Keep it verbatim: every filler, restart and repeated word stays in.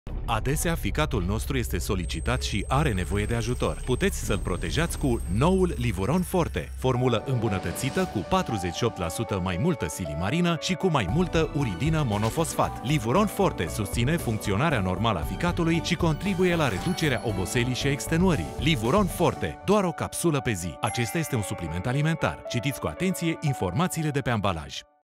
Adesea, ficatul nostru este solicitat și are nevoie de ajutor. Puteți să-l protejați cu noul Livuron Forte, formulă îmbunătățită cu patruzeci și opt la sută mai multă silimarină și cu mai multă uridină monofosfat. Livuron Forte susține funcționarea normală a ficatului și contribuie la reducerea oboselii și extenuării. Livuron Forte, doar o capsulă pe zi. Acesta este un supliment alimentar. Citiți cu atenție informațiile de pe ambalaj.